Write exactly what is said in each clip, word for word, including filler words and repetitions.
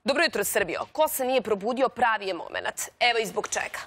Dobro jutro, Srbijo. Ko se nije probudio, pravi je moment. Evo i zbog čega.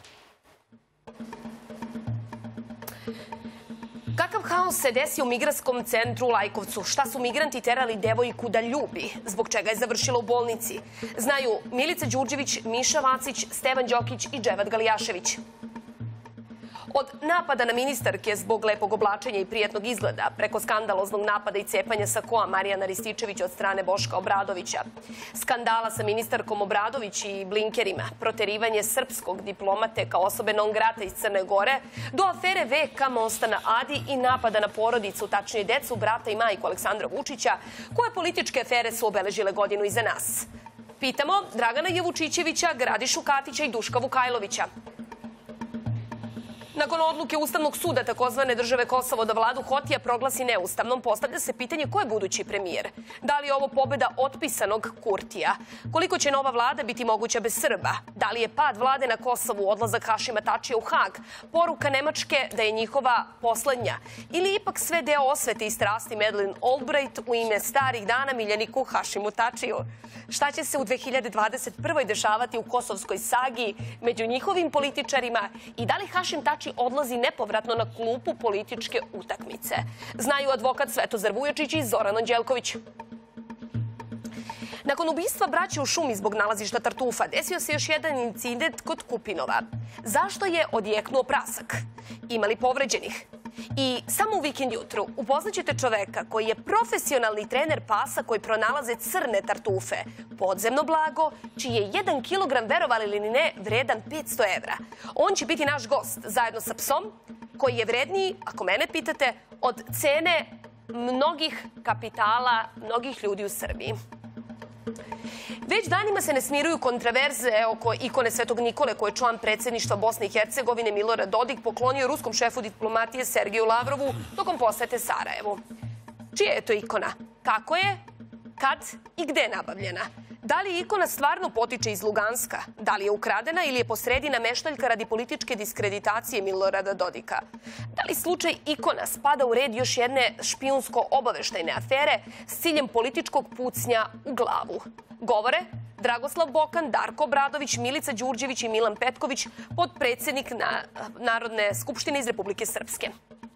Kakav haos se desio u migranskom centru u Lajkovcu? Šta su migranti terali devojku da ljubi? Zbog čega je završila u bolnici? Znaju Milica Đurđević, Miša Vacić, Stevan Đokić i Dževad Galijašević. Od napada na ministarke zbog lepog oblačenja i prijatnog izgleda, preko skandaloznog napada i cepanja sakoa Marijana Rističevića od strane Boška Obradovića, skandala sa ministarkom Obradović i blinkerima, proterivanje srpskog diplomate kao osobe non grata iz Crne Gore, do afere ve ka Mosta na Adi i napada na porodicu, tačnije decu, brata i majku Aleksandra Vučića, koje političke afere su obeležile godinu iza nas. Pitamo Dragana Jevučićevića, Gradišu Katića i Duška Vukajlovića. Nakon odluke Ustavnog suda takozvane države Kosovo da vladu Hotija proglasi neustavnom, postavlja se pitanje ko je budući premijer. Da li je ovo pobeda otpisanog Kurtija? Koliko će nova vlada biti moguća bez Srba? Da li je pad vlade na Kosovu, odlazak Hašima Tačija u Hag, poruka Nemačke da je njihova poslednja? Ili ipak sve deo osvete i strasti Madeleine Albright u ime starih dana miljeniku Hašimu Tačiju? Šta će se u dve hiljade dvadeset prvoj dešavati u kosovskoj sagi među njihovim političarima i da li Hašim Tači odlazi nepovratno na klupu političke utakmice? Znaju advokat Svetozar Vujačić i Zoran Anđelković. Nakon ubistva braće u šumi zbog nalazišta tartufa, desio se još jedan incident kod Kupinova. Zašto je odjeknuo prasak? Ima li povređenih? I samo u Vikend jutru upoznaćete čoveka koji je profesionalni trener pasa koji pronalaze crne tartufe, podzemno blago, čiji je jedan kilogram, verovali ili ne, vredan petsto evra. On će biti naš gost zajedno sa psom, koji je vredniji, ako mene pitate, od cene mnogih kapitala, mnogih ljudi u Srbiji. Već danima se ne smiruju kontraverze oko ikone Svetog Nikole, koji je član predsjedništva Bosne i Hercegovine Milorad Dodik poklonio ruskom šefu diplomatije Sergeju Lavrovu tokom posete Sarajevu. Čija je to ikona? Kako je? Kad i gde je nabavljena? Da li ikona stvarno potiče iz Luganska? Da li je ukradena ili je posredi nameštaljka radi političke diskreditacije Milorada Dodika? Da li slučaj ikona spada u red još jedne špijunsko-obaveštajne afere s ciljem političkog pucnja u glavu? Govore Dragoslav Bokan, Darko Obradović, Milica Đurđević i Milan Petković, potpredsjednik Narodne skupštine iz Republike Srpske.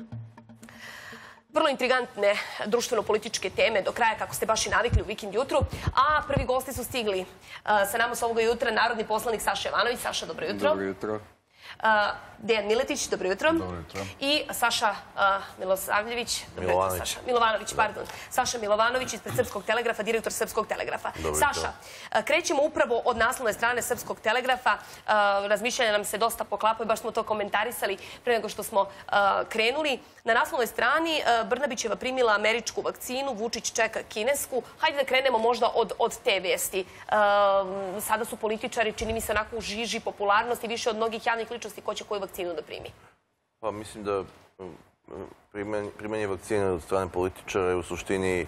Vrlo intrigantne društveno-političke teme do kraja, kako ste baš i navikli u Vikend jutru. A prvi gosti su stigli sa nama s ovoga jutra narodni poslanik Saša Jovanović. Saša, dobro jutro. Dobro jutro. Dejan Miletić, dobro jutro. Dobro jutro. I Saša Milosavljević. Milovanović. Milovanović, pardon. Saša Milovanović ispred Srpskog telegrafa, direktor Srpskog telegrafa. Saša, krećemo upravo od naslovne strane Srpskog telegrafa. Razmišljanja nam se dosta poklapaju, baš smo to komentarisali pre nego što smo krenuli. Na naslovnoj strani Brnabićeva primila američku vakcinu, Vučić čeka kinesku. Hajde da krenemo možda od te vesti. Sada su političari, čini mi se, onako u žiži popularnosti, više od mnogih javnih ličnosti ko će koju vakcinu da primi. Pa mislim da primanje vakcine od strane političara je u suštini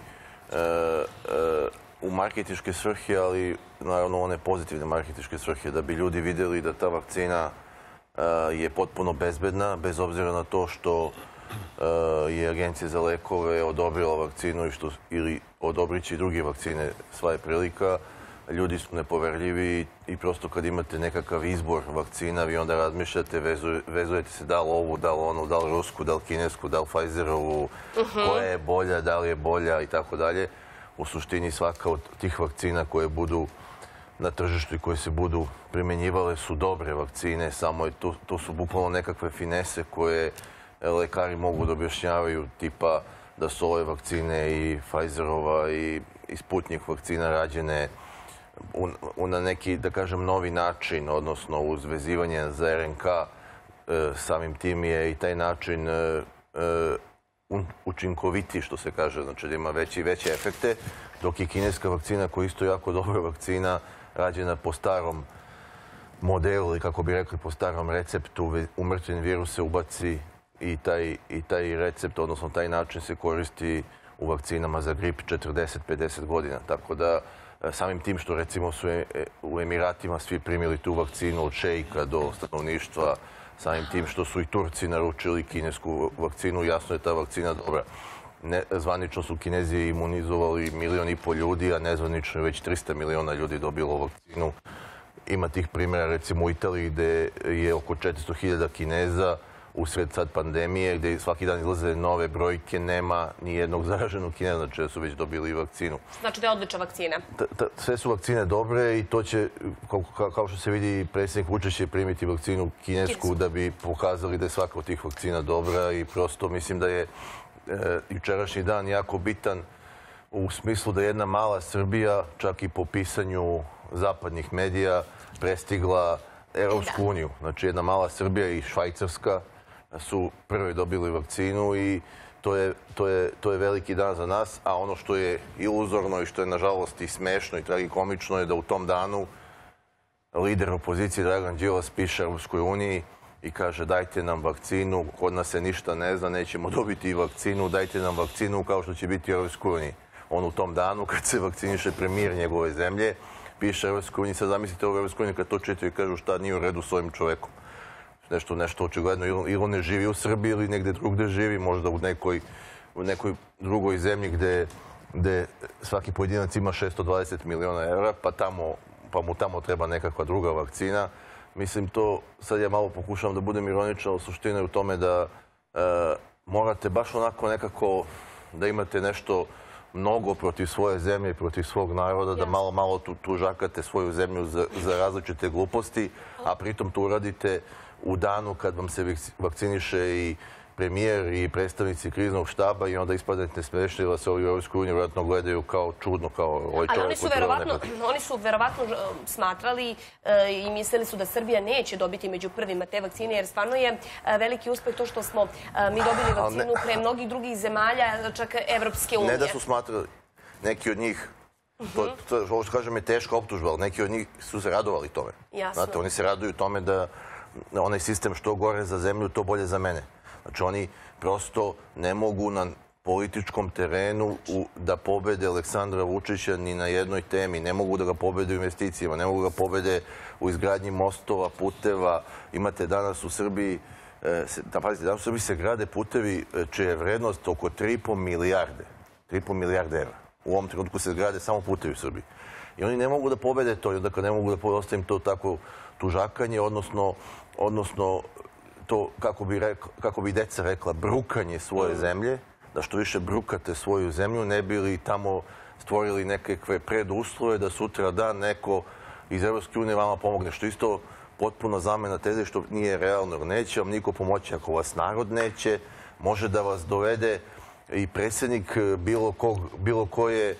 u marketinške svrhe, ali naravno one pozitivne marketinške svrhe, da bi ljudi vidjeli da ta vakcina je potpuno bezbedna, bez obzira na to što je Agencija za lekove odobrila vakcinu ili odobrići druge vakcine, sva je prilika. Ljudi su nepoverljivi i prosto kad imate nekakav izbor vakcina, vi onda razmišljate, vezujete se da li ovu, da li onu, da li rusku, da li kinesku, da li Pfizerovu, koja je bolja, da li je bolja i tako dalje. U suštini svaka od tih vakcina koje budu na tržištu i koje se budu primjenjivale su dobre vakcine, samo to su bukvalno nekakve finese koje lekari mogu da objašnjavaju, tipa da su ove vakcine i Pfizerova i Sputnik vakcina rađene na neki, da kažem, novi način, odnosno uz vezivanje za er en ka, samim tim je i taj način učinkoviti, što se kaže, znači da ima veće i veće efekte, dok je kineska vakcina, koja je isto jako dobra vakcina, rađena po starom modelu ili, kako bi rekli, po starom receptu, u mrtveni virus se ubaci i taj recept, odnosno taj način se koristi u vakcinama za grip četrdeset do pedeset godina. Tako da samim tim što recimo su u Emiratima svi primili tu vakcinu od šejka do stanovništva, samim tim što su i Turci naručili kinesku vakcinu, jasno je ta vakcina dobra. zvanično su Kinezi imunizovali milijon i pol ljudi, a nezvanično već tristo miliona ljudi dobilo vakcinu. Ima tih primjera recimo u Italiji gdje je oko četiristo hiljada Kineza usred sad pandemije, gdje svaki dan izlaze nove brojke, nema ni jednog zaraženog Kineza, znači da su već dobili vakcinu. Znači da je odlična vakcina. Sve su vakcine dobre i to će, kao što se vidi, predsjednik Vučić će primiti vakcinu kinesku da bi pokazali da je svaka od tih vakcina dobra i prosto mislim da je jučerašnji dan jako bitan u smislu da jedna mala Srbija, čak i po pisanju zapadnih medija, prestigla Europsku uniju. Znači jedna mala Srbija i Švajcarska su prvi dobili vakcinu i to je, to je, to je veliki dan za nas, a ono što je iluzorno i što je nažalost i smešno i tragikomično je da u tom danu lider opozicije Dragan Đilas piše Europskoj uniji i kaže dajte nam vakcinu, kod nas se ništa ne zna, nećemo dobiti vakcinu, dajte nam vakcinu kao što će biti u Europskoj uniji. On u tom danu kad se vakciniše premijer njegove zemlje, piše Europskoj uniji, sad zamislite u Europskoj uniji kad to čitaju i kažu šta nije u redu s ovim čovekom. Nešto, nešto očigledno, ili on ne živi u Srbiji ili negdje drugdje živi, možda u nekoj, u nekoj drugoj zemlji gdje, gdje svaki pojedinac ima šesto dvadeset miliona eura, pa, tamo, pa mu tamo treba nekakva druga vakcina. Mislim to, sad ja malo pokušavam da budem ironičan, u suštini u tome da e, morate baš onako nekako da imate nešto mnogo protiv svoje zemlje i protiv svog naroda, da malo, malo tu, tužakate svoju zemlju za, za različite gluposti, a pritom to uradite u danu kad vam se vakciniše i premijer i predstavnici kriznog štaba i onda ispadnete smiješni da se ovi u Europskoj uniji vjerojatno gledaju kao čudno, kao ovaj čovjek. Ali oni su verovatno, oni su verovatno smatrali e, i mislili su da Srbija neće dobiti među prvima te vakcine, jer stvarno je e, veliki uspeh to što smo e, mi dobili vakcinu ne, pre mnogih drugih zemalja, čak Evropske unije. Ne da su smatrali, neki od njih, to, to, ovo što kažem je teška optužba, ali neki od njih su se radovali tome. Jasno. Znate, oni se raduju tome da onaj sistem što gore za zemlju, to bolje za mene. Znači oni prosto ne mogu na političkom terenu u, da pobede Aleksandra Vučića ni na jednoj temi. Ne mogu da ga pobede u investicijama, ne mogu da ga pobede u izgradnji mostova, puteva. Imate danas u Srbiji, da pazite, danas u Srbiji se grade putevi čija je vrednost oko tri i po milijarde. tri i po milijarde evra. U ovom trenutku se grade samo putevi u Srbiji. I oni ne mogu da pobede to, dakle ne mogu da pobede, ostavim to tako tužakanje, odnosno, odnosno to, kako bi, rekla, kako bi deca rekla, brukanje svoje zemlje, da što više brukate svoju zemlju, ne bi li tamo stvorili nekakve preduslove da sutra dan neko iz Europske unije vama pomogne, što isto potpuno zamena teze, što nije realno. Neće vam niko pomoći ako vas narod neće, može da vas dovede i predsjednik bilo, kog, bilo koje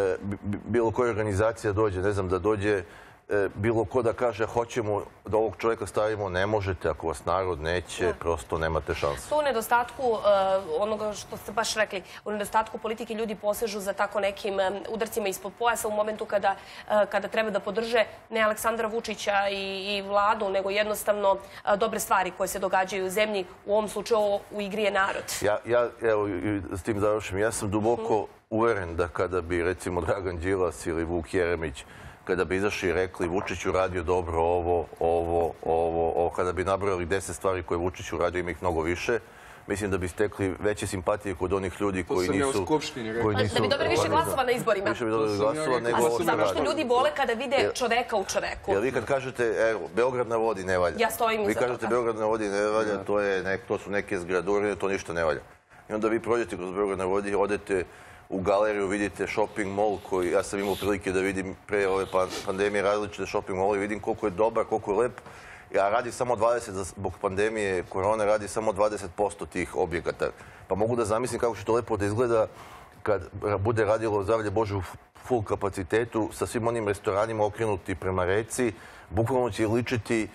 bilo koja organizacija dođe, ne znam, da dođe bilo ko da kaže hoćemo da ovog čovjeka stavimo, ne možete, ako vas narod neće, prosto nemate šansu. To u nedostatku onoga što ste baš rekli, u nedostatku politike ljudi posežu za tako nekim udarcima ispod pojasa u momentu kada, kada treba da podrže ne Aleksandra Vučića i, i vladu, nego jednostavno dobre stvari koje se događaju u zemlji, u ovom slučaju u igri je narod. Ja, ja evo, s tim završim, ja sam duboko uveren da kada bi, recimo, Dragan Đilas ili Vuk Jeremić, kada bi izašli i rekli Vučić uradio dobro ovo, ovo, ovo, ovo, kada bi nabrojali deset stvari koje Vučić uradio, ima ih mnogo više, mislim da bi stekli veće simpatije kod onih ljudi koji nisu... To sam ja u Skupštini rekao. Da bi dobili više glasova na izborima. Više bi dobili glasova nego ovo što radi. Zato što ljudi vole kada vide čoveka u čoveku. Jer vi kad kažete, evo, Beograd na vodi ne valja. Ja stojim iza toga. Vi kažete Beograd na vodi ne valja, to, je nek, to su neke zgradurine, to ništa ne valja. I onda vi prođete kroz Beograd na vodi, odete u galeriju, vidite shopping mall koji, ja sam imao prilike da vidim pre ove pandemije različite shopping mall i vidim koliko je dobar, koliko je lep. Ja radi samo dvadeset, zbog pandemije korone, radi samo dvadeset posto tih objekata. Pa mogu da zamislim kako će to lepo da izgleda kad bude radilo, zdravlje Bože, u full kapacitetu, sa svim onim restoranima okrenuti prema reci. Bukvalno će ličiti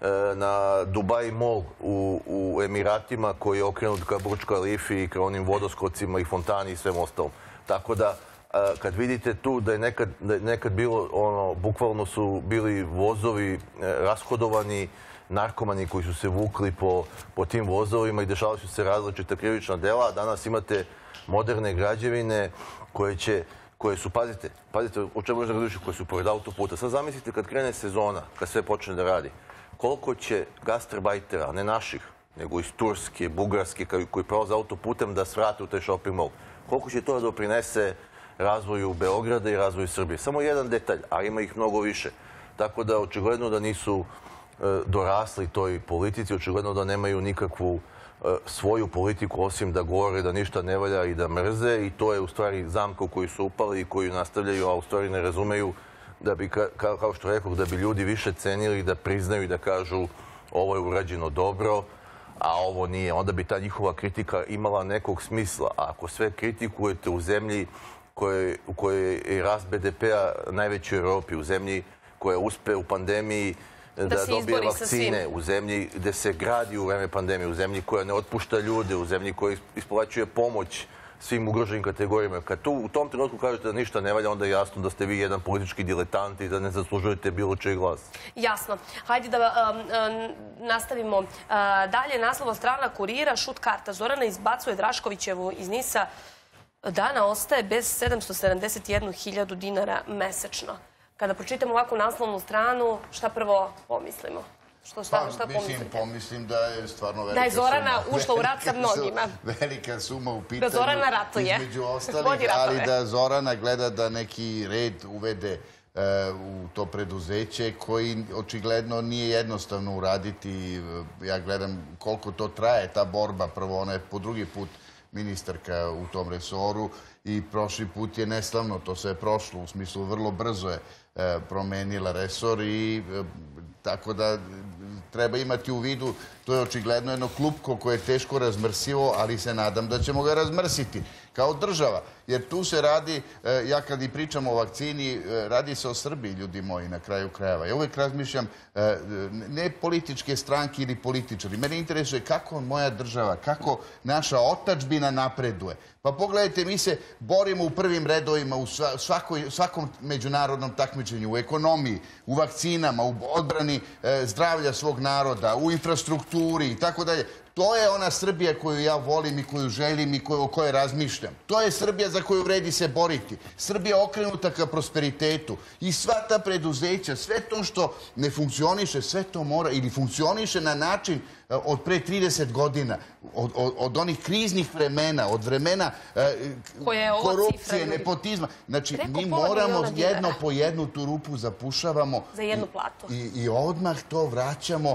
na Dubai Mall u, u Emiratima koji je okrenut ka Burj Khalifi i ka onim vodoskocima i fontani i svem ostalom. Tako da kad vidite tu da je nekad, da je nekad bilo, ono, bukvalno su bili vozovi rashodovani, narkomani koji su se vukli po, po tim vozovima i dešavali su se različita krivična dela, a danas imate moderne građevine koje će koje su, pazite, pazite o čemu možda različiti, koje su pored autoputa. Sad zamislite kad krene sezona, kad sve počne da radi, koliko će gastarbajtera, ne naših, nego iz Turske, Bugarske, koji prolaze autoputem da svrate u taj shopping mall. Koliko će to doprinese razvoju Beograda i razvoju Srbije? Samo jedan detalj, a ima ih mnogo više. Tako da očigledno da nisu dorasli toj politici, očigledno da nemaju nikakvu svoju politiku osim da govore da ništa ne valja i da mrze i to je u stvari zamka u koju su upali i koju nastavljaju, a u stvari ne razumeju da bi, kao što rekao, da bi ljudi više cenili, da priznaju i da kažu ovo je urađeno dobro, a ovo nije. Onda bi ta njihova kritika imala nekog smisla. A ako sve kritikujete u zemlji u kojoj je rast be de pea najveći u Evropi, u zemlji koja uspe u pandemiji da dobije vakcine, u zemlji gde se gradi u vreme pandemije, u zemlji koja ne otpušta ljude, u zemlji koja isplaćuje pomoć svim ugroženim kategorijama. Kad tu u tom trenutku kažete da ništa ne valja, onda je jasno da ste vi jedan politički diletant i da ne zaslužujete bilo čiji glas. Jasno. Hajde da nastavimo dalje. Naslovna strana Kurira, šut karta. Zorana izbacuje Draškovićevu iz Nisa. Dana ostaje bez sedamsto sedamdeset jednu hiljadu dinara mesečno. Kada pročitamo ovakvu naslovnu stranu, šta prvo pomislimo? Pa, mislim, pomislim da je stvarno velika suma. Da je Zorana ušla u rat sa mnogima. Velika suma u pitanju. Da Zorana ratuje. Između ostalih, ali da Zorana gleda da neki red uvede u to preduzeće koji očigledno nije jednostavno uraditi. Ja gledam koliko to traje, ta borba. Prvo, ona je po drugi put ministarka u tom resoru i prošli put je neslavno, to sve je prošlo, u smislu vrlo brzo je promenila resor i tako da treba imati u vidu, to je očigledno jedno klupko koje je teško razmrsivo, ali se nadam da ćemo ga razmrsiti kao država. Jer tu se radi, ja kad i pričam o vakcini, radi se o Srbiji, ljudi moji, na kraju krajeva. Ja uvek razmišljam, ne političke stranke ili političari, mene interesuje kako moja država, kako naša otadžbina napreduje. Pa pogledajte, mi se borimo u prvim redovima u svakom međunarodnom takmičenju, u ekonomiji, u vakcinama, u odbrani zdravlja svog naroda, u infrastrukturi i tako dalje. To je ona Srbija koju ja volim i koju želim i o kojoj razmišljam. To je Srbija za koju vredi se boriti. Srbija okrenuta ka prosperitetu. I sva ta preduzeća, sve to što ne funkcioniše, sve to mora, ili funkcioniše na način od pre trideset godina, od onih kriznih vremena, od vremena korupcije, nepotizma. Znači, mi moramo jedno po jednu tu rupu zapušavamo. Za jednu platu. I odmah to vraćamo.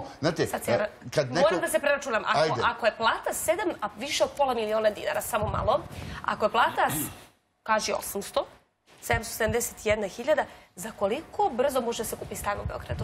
Moram da se preračunam. Ako je plata sedam, a više od pola miliona dinara, samo malo, ako je plata, kaži osamsto, sedamsto sedamdeset jedna hiljada, za koliko brzo može se kupi stan u Beogradu?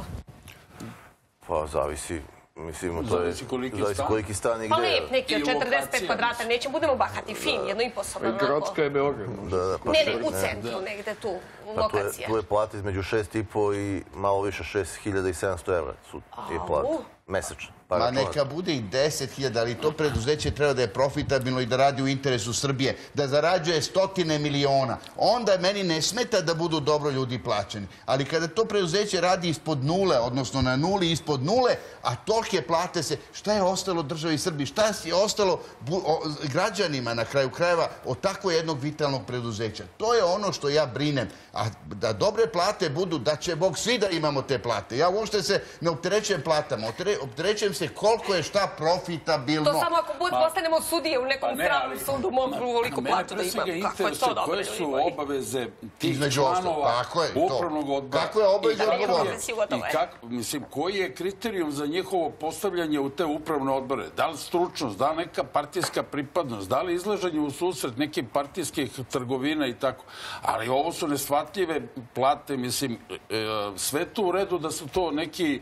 Pa, zavisi. Mislim, to je koliki stan i gde. Pa lep, neki od četrdeset pet kvadrata, nećemo, budemo bahati, fin, jedno i posobno. Gradska je Beograd. Ne, ne, u centru, negde tu, lokacija. Tu je plata između šest i po i malo više šest hiljada i sedamsto evra su te plate, mesečno. Ma neka bude i deset hiljada, ali to preduzeće treba da je profitabilno i da radi u interesu Srbije, da zarađuje stotine miliona. Onda meni ne smeta da budu dobro ljudi plaćeni. Ali kada to preduzeće radi ispod nule, odnosno na nuli ispod nule, a tolike plate se, šta je ostalo državi Srbiji? Šta je ostalo građanima na kraju krajeva od tako jednog vitalnog preduzeća? To je ono što ja brinem. A da dobre plate budu, da će Bog svi da imamo te plate. Ja uopšte se ne opterećujem platama, opterećujem se koliko je šta profitabilno. To samo ako postanemo sudije u nekom stranom sudu mogu ovoliko platu da imam. Kako je to dobro? Koje su obaveze tih članova upravnog odbora? Kako je obaveze odbora? Mislim, koji je kriterijum za njihovo postavljanje u te upravne odbore? Da li stručnost, da li neka partijska pripadnost, da li izlaženje u susret nekih partijskih trgovina i tako. Ali ovo su neshvatljive plate, mislim, sve to u redu da su to neki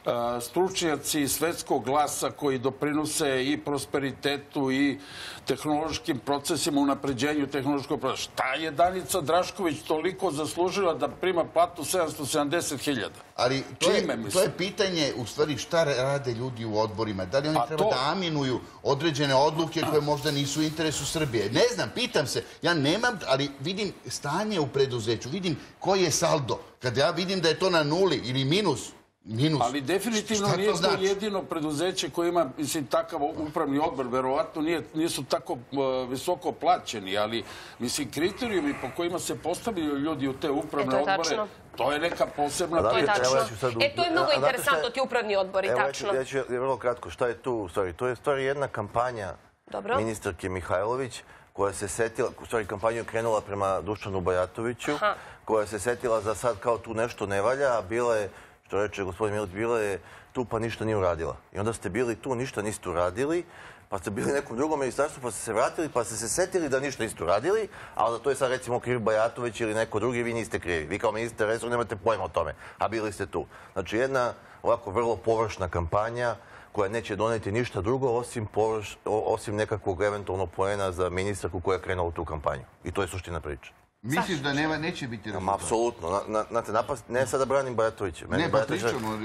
stručnjaci svetskog glasa koji doprinose i prosperitetu i tehnološkim procesima, unapređenju tehnološkog procesa. Šta je Danica Drašković toliko zaslužila da prima platu sedamsto sedamdeset hiljada? Ali to je pitanje, u stvari, šta rade ljudi u odborima? Da li oni treba da aminuju određene odluke koje možda nisu u interesu Srbije? Ne znam, pitam se. Ja nemam, ali vidim stanje u preduzeću, vidim koji je saldo. Kada ja vidim da je to na nuli ili minus, ali definitivno nije to jedino preduzeće koje ima, mislim, takav upravni odbor. Verovatno nisu tako visoko plaćeni, ali, mislim, kriterijumi po kojima se postavljaju ljudi u te upravne odbore, to je neka posebna priča. E, to je mnogo interesantno, ti upravni odbori, tačno. Ja ću vrlo kratko, šta je tu u stvari? To je stvari jedna kampanja ministarke Mihajlović koja se setila, u stvari kampanju krenula prema Dušanu Bajatoviću, koja se setila za sad kao tu nešto ne valja, a bila je, što reče gospodin Milić, bila je tu pa ništa nije uradila. I onda ste bili tu, ništa niste uradili, pa ste bili u nekom drugom ministarstvu, pa ste se vratili, pa ste se setili da ništa niste uradili, a onda to je sad recimo kriv Bajatović ili neko drugi, vi niste krivi. Vi kao ministar resor nemate pojma o tome, a bili ste tu. Znači jedna ovako vrlo površna kampanja koja neće doneti ništa drugo osim, površ, osim nekakvog eventualnog poena za ministarku koja je krenula u tu kampanju. I to je suština priče. Misliš da nema, neće biti rezultat? Apsolutno. Znate, napast, ne sada branim Bajatovića. Ne, pa pričamo.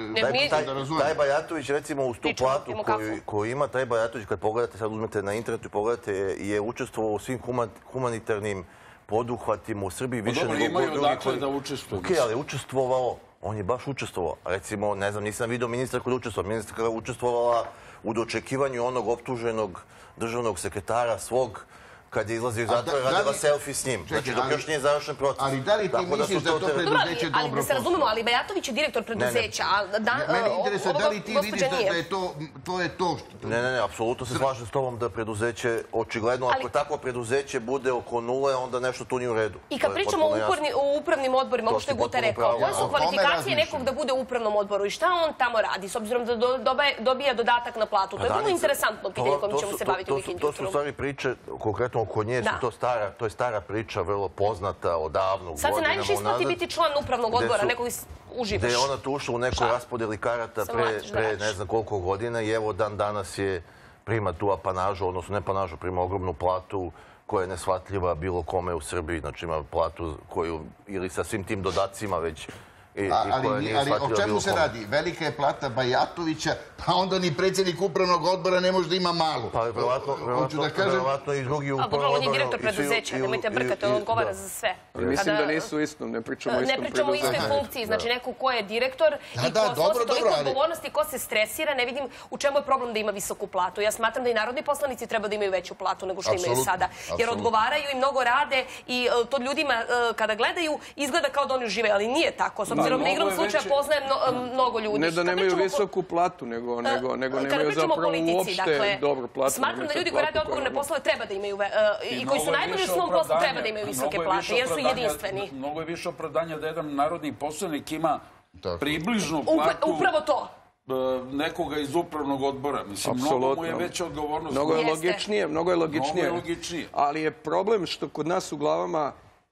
Taj Bajatović, recimo, uz tu platu koju ima, taj Bajatović, kad pogledate, sad uzmete na internetu i pogledate, je učestvovao u svim humanitarnim poduhvatima u Srbiji više nego drugi. Imaju dakle da učestvuju. Okej, ali učestvovao, on je baš učestvovao. Recimo, ne znam, nisam vidio ministra koji je učestvovao. Ministarka je učestvovala u dočekivanju onog optuženog državnog sekretara svog kad je izlazio iz zatvora, radila selfie s njim. Znači, dok još nije završen proces. Ali da li ti misliš da to preduzeće dobro Ali da se razumemo, ali Bajatović je direktor preduzeća. Mene interesuje da li ti vidiš da je to je to što... Ne, ne, ne, apsolutno se slažem s tobom da preduzeće, očigledno, ako takvo preduzeće bude oko nule, onda nešto tu nije u redu. I kad pričamo o upravnim odborima, ovo što je Guta rekao, koje su kvalifikacije nekog da bude u upravnom odboru i šta on tamo radi, s obzirom da dobija dodatak na platu? To je vrlo interesantno pitanje kojim ćemo se baviti u Weekend To su u stvari priče, konkretno oko nje, to je stara priča, vrlo poznata odavno, godinama unazad. Sad se najviše isplati biti član upravnog odbora, nekog uživaš. Gde je ona tu ušla u nekoj raspodeli karata pre ne znam koliko godina i evo dan danas je prima tu apanažu, odnosno ne apanažu, prima ogromnu platu koja je nesvatljiva bilo kome u Srbiji. Znači ima platu koju, ili sa svim tim dodacima već... Ali o čemu se radi? Velika je plata Bajatovića, pa onda ni predsjednik upravnog odbora ne može da ima malu. Pa verovatno i drugi upravnog odbora. A dobro, on je direktor preduzeća, nemojte brkati, on odgovara za sve. Mislim da nisu isto, ne pričamo o istom preduzeću. Ne pričamo o istoj funkciji, znači neko ko je direktor i ko snosi toliko odgovornosti, ko se stresira, ne vidim u čemu je problem da ima visoku platu. Ja smatram da i narodni poslanici treba da imaju veću platu nego što imaju sada. Jer odgovaraju i mnogo rade i to ljudima kada gledaju izgleda kao da oni žive, ali nije tako. Na igrom slučaja poznajem mnogo ljudi. Ne da nemaju visoku platu, nego nemaju zapravo uopšte dobru platu. Smatram da ljudi koji rade odgovorne poslove treba da imaju, i koji su najbolji u svom poslu, treba da imaju visoke plate, jer su jedinstveni. Mnogo je više opravdanja da jedan narodni poslanik ima približnu platu... Upravo to. Nekoga iz upravnog odbora. Mislim, mnogo mu je veća odgovornost. Mnogo je logičnije, mnogo je logičnije. Ali je problem što kod nas u glavama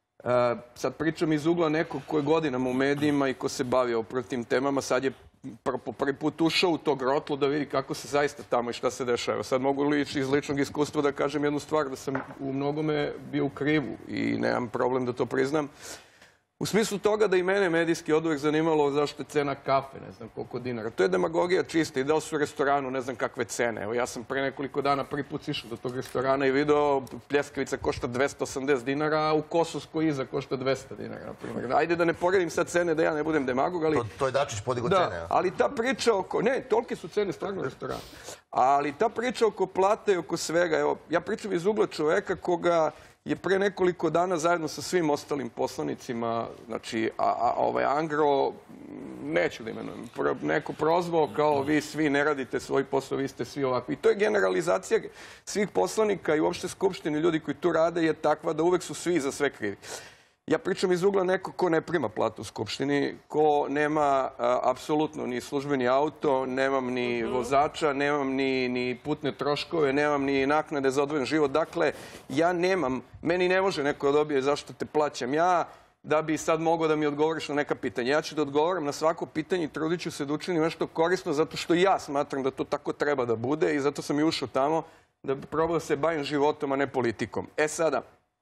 sad pričam iz ugla nekog ko je godinama u medijima i ko se bavio upravo tim temama, sad je po prvi put ušao u to grotlo da vidi kako se zaista tamo i šta se dešava. Sad mogu iz ličnog iskustva da kažem jednu stvar, da sam u mnogome bio u krivu i nemam problem da to priznam. U smislu toga da i mene medijski od uvek zanimalo zašto je cena kafe, ne znam koliko dinara. To je demagogija čista i da li su u restoranu ne znam kakve cene. Evo ja sam pre nekoliko dana prvi put išao do tog restorana i video pljeskavica košta dvesta osamdeset dinara, a u Kosovskoj iza košta dvesta dinara, na primjer. Ajde da ne poredim sad cene da ja ne budem demagog, ali... To je Dačić podigo cene, ja? Ali ta priča oko... Ne, tolike su cene stvarno u restoranu. Ali ta priča oko plate i oko svega, evo, ja pričam iz ugla čoveka koga je pre nekoliko dana zajedno sa svim ostalim poslanicima, znači, ovaj Angro, neću da imenujem, neko prozvao kao vi svi ne radite svoj posao, vi ste svi ovakvi. I to je generalizacija svih poslanika i uopšte Skupštine, ljudi koji tu rade je takva da uvek su svi za sve krivi. Ja pričam iz ugla neko ko ne prima platu u Skupštini, ko nema apsolutno ni službeni auto, nemam ni vozača, nemam ni putne troškove, nemam ni naknade za odvojen život. Dakle, ja nemam, meni ne može neko da dobije zašto te plaćam ja, da bi sad mogao da mi odgovoriš na neka pitanja. Ja ću da odgovoram na svako pitanje i trudit ću se da učinim nešto korisno, zato što ja smatram da to tako treba da bude i zato sam i ušao tamo da bi probao da se bavim životom, a ne politikom. E sada,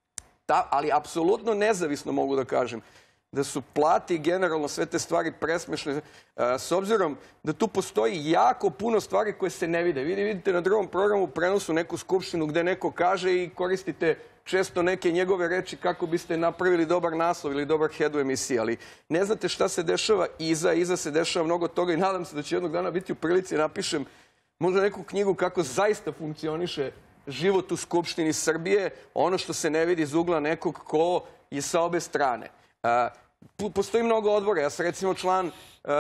ali apsolutno nezavisno mogu da kažem da su plati generalno sve te stvari presmešne, s obzirom da tu postoji jako puno stvari koje se ne vide. Vi vidite na drugom programu prenosu neku skupštinu gde neko kaže i koristite često neke njegove reči kako biste napravili dobar naslov ili dobar head u emisiji, ali ne znate šta se dešava iza, iza se dešava mnogo toga i nadam se da će jednog dana biti u prilici napišem možda neku knjigu kako zaista funkcioniše život u Skupštini Srbije, ono što se ne vidi iz ugla nekog ko je sa obe strane. Postoji mnogo odbora. Ja sam recimo član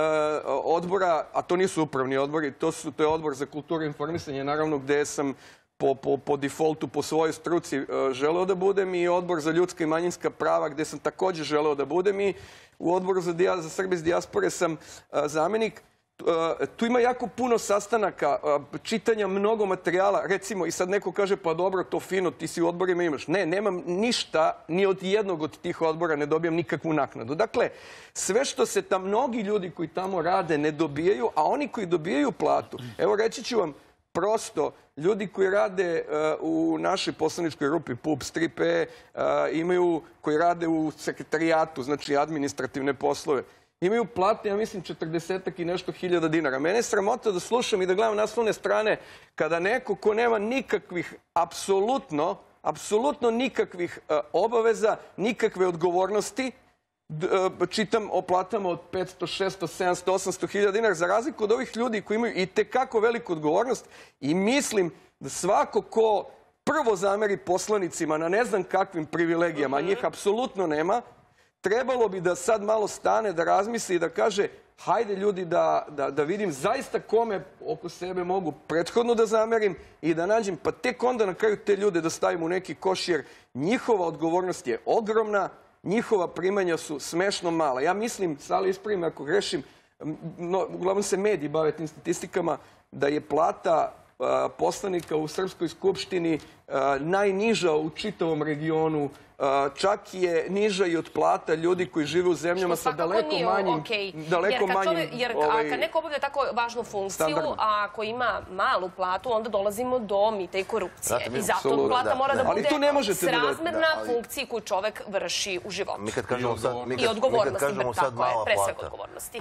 odbora, a to nisu upravni odbori, to je odbor za kulturu i informisanje, naravno gde sam po, po, po defaultu, po svojoj struci želeo da budem i Odbor za ljudska i manjinska prava gdje sam također želeo da budem i u Odboru za, dija, za Srbe iz dijaspore sam zamenik. Tu ima jako puno sastanaka, čitanja mnogo materijala, recimo i sad neko kaže pa dobro, to fino, ti si u odborima imaš. Ne, nemam ništa, ni od jednog od tih odbora ne dobijam nikakvu naknadu. Dakle, sve što se tam mnogi ljudi koji tamo rade ne dobijaju, a oni koji dobijaju platu, evo reći ću vam prosto, ljudi koji rade u našoj poslaničkoj grupi P U P S, tri P, imaju, koji rade u sekretarijatu, znači administrativne poslove, imaju plate, ja mislim, četrdesetak i nešto hiljada dinara. Mene je sramota da slušam i da gledam naslovne strane kada neko ko nema nikakvih, apsolutno, apsolutno nikakvih obaveza, nikakve odgovornosti, čitam o platama od petsto, šesto, sedamsto, osamsto hiljada dinara, za razliku od ovih ljudi koji imaju i tekako veliku odgovornost i mislim da svako ko prvo zameri poslanicima na ne znam kakvim privilegijama, a njih apsolutno nema, trebalo bi da sad malo stane, da razmisli i da kaže hajde ljudi da, da, da vidim zaista kome oko sebe mogu prethodno da zamerim i da nađem, pa tek onda na kraju te ljude da stavim u neki koš, jer njihova odgovornost je ogromna, njihova primanja su smešno mala. Ja mislim, Sali ispravim ako grešim, no, uglavnom se mediji bave tim statistikama, da je plata a, poslanika u Srpskoj skupštini a, najniža u čitavom regionu. Čak je niža i od plata ljudi koji žive u zemljama sa daleko manjim... Daleko manjim... Jer kad neko obavlja tako važnu funkciju, a ako ima malu platu, onda dolazimo do mita i korupcije. I zato plata mora da bude srazmerna funkciji koju čovek vrši u životu. I odgovornosti, tako je, pre svega odgovornosti.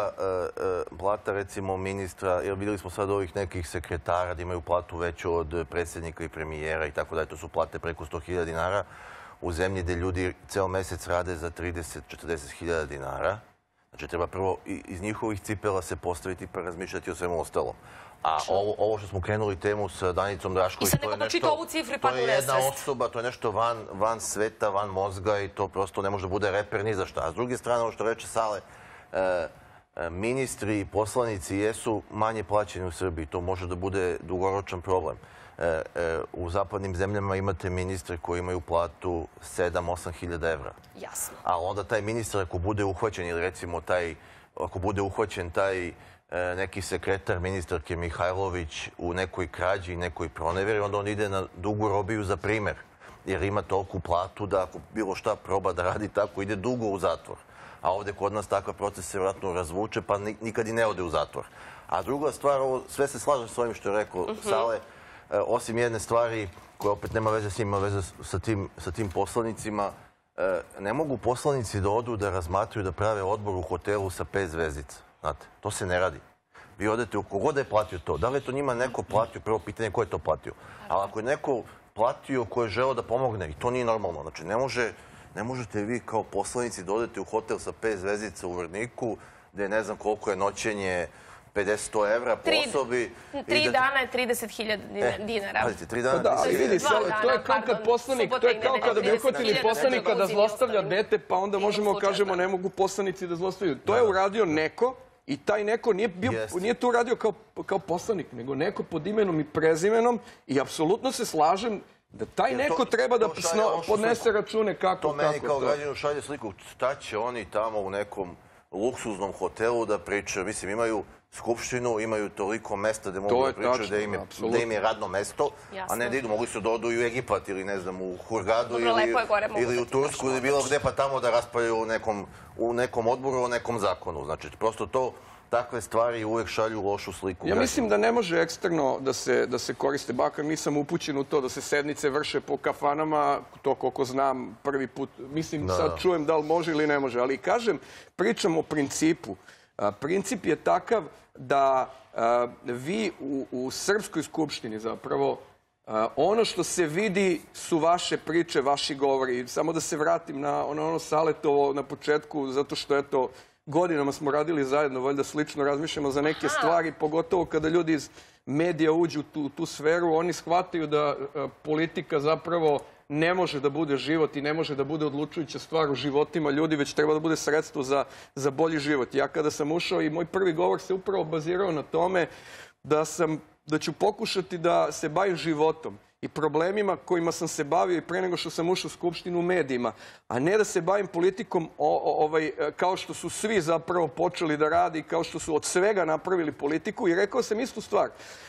Plata, recimo, ministra, jer vidjeli smo sad ovih nekih sekretara da imaju platu veću od predsjednika i premijera i tako da, to su plate preko sto hiljada dinara. U zemlji gdje ljudi ceo mesec rade za trideset do četrdeset hiljada dinara. Znači, treba prvo iz njihovih cipela se postaviti pa razmišljati o svemu ostalom. A ovo, ovo što smo krenuli temu sa Danicom Drašković, to je nešto, to je jedna osoba, to je nešto van, van sveta, van mozga i to prosto ne može da bude reper ni za šta. A s druge strane, ovo što reče Sale, e, ministri i poslanici jesu manje plaćeni u Srbiji. To može da bude dugoročan problem. U zapadnim zemljama imate ministre koji imaju platu sedam do osam hiljada evra. Jasno. A onda taj ministar, ako bude uhvaćen, ili recimo taj, ako bude uhvaćen taj neki sekretar ministarke Mihajlović u nekoj krađi, nekoj proneveri, onda on ide na dugu robiju za primer. Jer ima toliku platu da ako bilo šta proba da radi tako, ide dugo u zatvor. A ovdje kod nas takav proces se vjerojatno razvuče, pa nikad i ne ode u zatvor. A druga stvar, ovo, sve se slažem s ovim što je rekao Sale, osim jedne stvari koja opet nema veze s njima, veze sa tim, sa tim poslanicima, ne mogu poslanici da odu da razmatruju da prave odbor u hotelu sa pet zvezdica. Znate, to se ne radi. Vi odete u kogod je platio to. Da li je to njima neko platio? Prvo pitanje ko je to platio. Ali ako je neko platio ko je želeo da pomogne, i to nije normalno. Znači, ne, može, ne možete vi kao poslanici da odete u hotel sa pet zvezdica u Vrniku, gde ne znam koliko je noćenje, pedeset do sto evra po osobi. Tri dana je trideset hiljada dinara. Pazite, tri dana... Da, ali vidi, to je kao kad poslanik, to je kao kada bi uhvatili poslanika da zlostavlja dete, pa onda možemo kažemo ne mogu poslanici da zlostavljaju. To je uradio neko i taj neko nije to uradio kao poslanik, nego neko pod imenom i prezimenom i apsolutno se slažem da taj neko treba da podnese račune kako. To meni kao građanu šalje sliku, šta će oni tamo u nekom luksuznom hotelu da pričaju. Mislim, imaju skupštinu, imaju toliko mesta gde mogu da pričaju da im je radno mesto, a ne da idu, mogli su da odu i u Egipat ili ne znam, u Hurgadu ili u Tursku ili bilo gde, pa tamo da raspravljaju u nekom odboru o nekom zakonu. Znači, prosto to, takve stvari uvek šalju lošu sliku. Ja mislim da ne može eksterno da se koriste, bakar nisam upućen u to da se sednice vrše po kafanama, to koliko znam prvi put, mislim sad čujem da li može ili ne može, ali kažem, pričam o principu. Princip je takav da vi u Srpskoj skupštini zapravo ono što se vidi su vaše priče, vaši govori. Samo da se vratim na ono Saletovo na početku, zato što eto godinama smo radili zajedno, valjda slično razmišljamo za neke stvari, pogotovo kada ljudi iz medija uđu u tu sferu, oni shvataju da politika zapravo ne može da bude život i ne može da bude odlučujuća stvar u životima ljudi, već treba da bude sredstvo za bolji život. Ja kada sam ušao i moj prvi govor se upravo bazirao na tome da sam da ću pokušati da se bavim životom i problemima kojima sam se bavio i pre nego što sam ušao u Skupštinu u medijima, a ne da se bavim politikom ovaj, kao što su svi zapravo počeli da radi, kao što su od svega napravili politiku. I rekao sam istu stvar.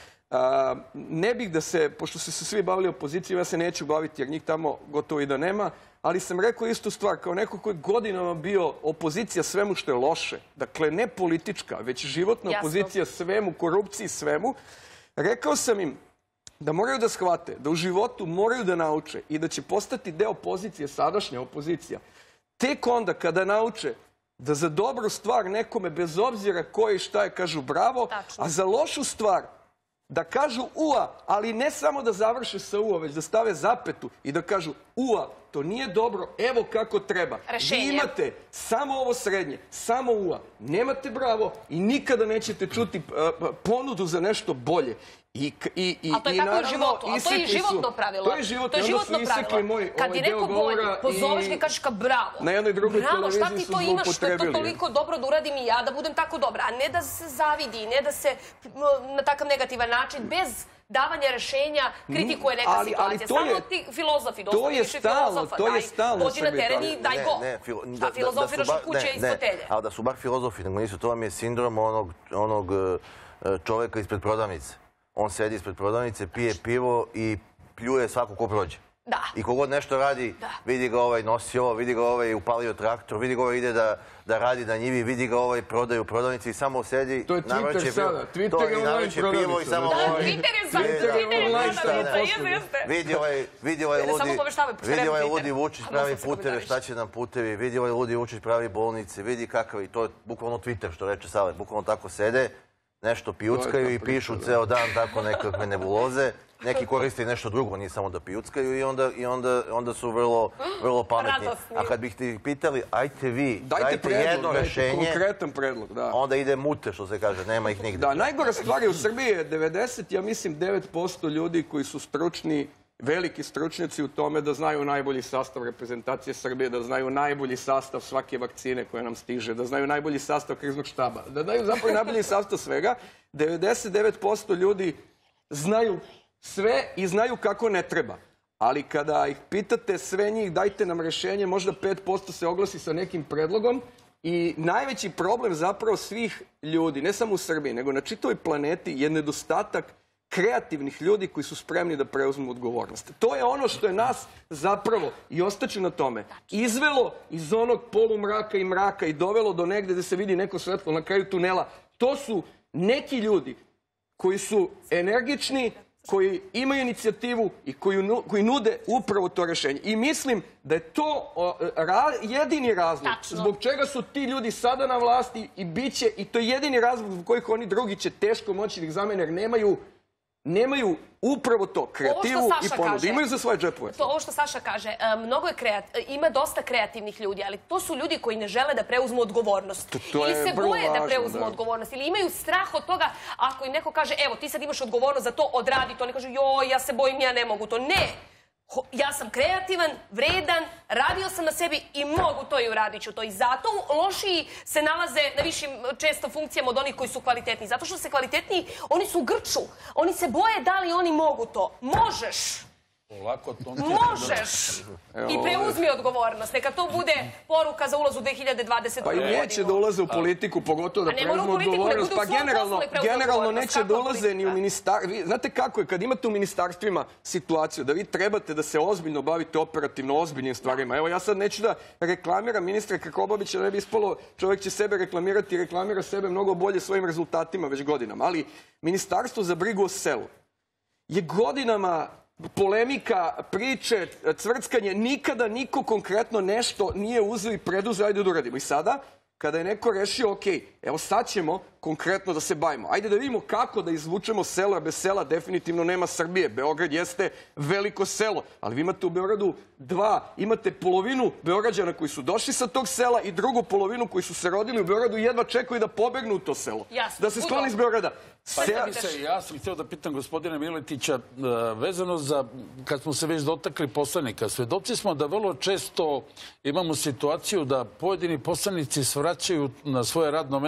A, ne bih da se, pošto su se svi bavili opozicijom, ja se neću baviti jer njih tamo gotovo i da nema, ali sam rekao istu stvar, kao neko koji je godinama bio opozicija svemu što je loše, dakle ne politička, već životna Jasno. opozicija svemu, korupciji, svemu. Rekao sam im da moraju da shvate, da u životu moraju da nauče i da će postati deo opozicije, sadašnja opozicija, tek onda kada nauče da za dobru stvar nekome, bez obzira ko je i šta je, kažu bravo, Tačno. a za lošu stvar da kažu ua, ali ne samo da završe sa ua, već da stave zapetu i da kažu ua, to nije dobro, evo kako treba. Rešenje. Vi imate samo ovo srednje, samo ua, nemate bravo i nikada nećete čuti uh, ponudu za nešto bolje. I, i, i, ali to je i tako u naravno, životu, ali to je i isekli su- životno pravilo. To je životno, To je onda su životno isekli pravilo. moj Kad ovaj je deo neko bolji, govora pozoveš ga i i- kažeš ka bravo. Na jednoj drugoj Bravo, šta televiziji ti su to imaš što je to zloupotrebili. toliko dobro da uradim i ja, da budem tako dobra, a ne da se zavidi, ne da se m, na takav negativan način, bez davanja rešenja, kritikuje neka Ali- ali situacija. to je- Stalno ti filozofi, to dosta je više stalno, filozofa. to je daj, stalno dođi na Srbiji, teren ali- i daj Ne, go. ne, filo- da- Šta da- filozofiraš da su od bar- kuće ne, iz ne, fotelje? ali da su bar filozofi, nego nisu. To vam je sindrom onog, onog e, čoveka ispred prodavnice. On sedi ispred prodavnice, pije pivo i pljuje svako ko prođe. Da. I kogod nešto radi, Da. vidi ga ovaj nosi ovo, vidi ga ovaj upalio traktor, vidi ga ovaj ide da, da radi na njivi, vidi ga ovaj prodaje u prodavnici i samo sedi. To je Twitter navrće pivo- sada, Twitter to je online navrće pivo i prodavnica, samo znači. Da, ovaj- Twitter je sad, Twitter je Twitter je online prodavnica, sada jeste, posle. jeste. Vidi ovaj, vidi ovaj Ne, samo ludi, obaveštavaju, pošto vidi nemam ovaj Twitter. ludi Vučić A pravi možda se puteve, komentariše. šta će nam putevi, vidi ovaj ludi Vučić pravi bolnice, vidi kakav i to je bukvalno Twitter što reče Sale, bukvalno tako sede, nešto pijuckaju i ta pišu priča, da. ceo dan tako nekakve nebuloze, neki koriste i nešto drugo, nije samo da pijuckaju i onda, i onda, onda su vrlo, vrlo pametni. Radosni. A kad bih ti pitali, ajte vi, Dajte, dajte, predlog, jedno dajte rešenje, konkretan predlog, da. onda ide mute što se kaže, nema ih nigde. Da, najgora stvar je u Srbiji je devedeset, ja mislim, devet posto ljudi koji su stručni, veliki stručnjaci u tome da znaju najbolji sastav reprezentacije Srbije, da znaju najbolji sastav svake vakcine koja nam stiže, da znaju najbolji sastav kriznog štaba, da znaju zapravo najbolji sastav svega. devedeset devet posto ljudi znaju sve i znaju kako ne treba. Ali kada ih pitate sve njih, dajte nam rešenje, možda pet posto se oglasi sa nekim predlogom. I najveći problem zapravo svih ljudi, ne samo u Srbiji, nego na čitavoj planeti, je nedostatak kreativnih ljudi koji su spremni da preuzmu odgovornost. To je ono što je nas zapravo, i ostaću na tome, izvelo iz onog polumraka i mraka i dovelo do negde gde se vidi neko svetlo na kraju tunela. To su neki ljudi koji su energični, koji imaju inicijativu i koji, nu, koji nude upravo to rešenje. I mislim da je to o, ra, jedini razlog Tačno. zbog čega su ti ljudi sada na vlasti i bit će, i to je jedini razlog zbog kojih oni drugi će teško moći da ih zamene, jer nemaju, nemaju upravo to, kreativu i Saša ponudu. kaže- Imaju za svoje džepove. To, ovo što Saša kaže, e, mnogo je kreat, e, ima dosta kreativnih ljudi, ali to su ljudi koji ne žele da preuzmu odgovornost. To- to ili je se vrlo boje da važno, preuzmu da. odgovornost, ili imaju strah od toga, ako im neko kaže, evo, ti sad imaš odgovornost za to, odradi to, oni kažu, joj, ja se bojim, ja ne mogu to. Ne! Ho- Ja sam kreativan, vredan, radio sam na sebi i mogu to i uradit ću to. I zato lošiji se nalaze na višim često funkcijama od onih koji su kvalitetni. Zato što se kvalitetniji, oni su u grču. Oni se boje da li oni mogu to. Možeš! Polako to... Možeš! I preuzmi odgovornost. Neka to bude poruka za ulaz u dve hiljade dvadeset Pa i godinu. neće da ulaze u politiku, pogotovo da A ne mora u preuzmu politiku, nek odgovornost. bude u Pa svom generalno, poslu nek preuzmu generalno odgovornost. neće da Kakva ulaze ni u politika? ministar... Vi, znate kako je, kad imate u ministarstvima situaciju da vi trebate da se ozbiljno bavite operativno ozbiljnim stvarima. Evo, ja sad neću da reklamiram ministra Krkobabića, da ne bi ispalo, čovjek će sebe reklamirati i reklamira sebe mnogo bolje svojim rezultatima već godinama. Ali Ministarstvo za brigu o selu je godinama polemika, priče, cvrckanje, nikada niko konkretno nešto nije uzeo i preduzeo, ajde da uradimo. I sada, kada je neko rešio, ok, evo sad ćemo konkretno da se bavimo. Ajde da vidimo kako da izvučemo selo, jer bez sela definitivno nema Srbije. Beograd jeste veliko selo, ali vi imate u Beogradu dva, imate polovinu Beograđana koji su došli sa tog sela i drugu polovinu koji su se rodili u Beogradu i jedva čekaju da pobegnu u to selo. Jasno, Da se skloni iz udobno. Beograda. Pa Se- ja, bi se, ja sam htio da pitam gospodina Miletića, e, vezano za, kad smo se već dotakli poslanika, svedoci smo da vrlo često imamo situaciju da pojedini poslanici svraćaju na svoje radno mesto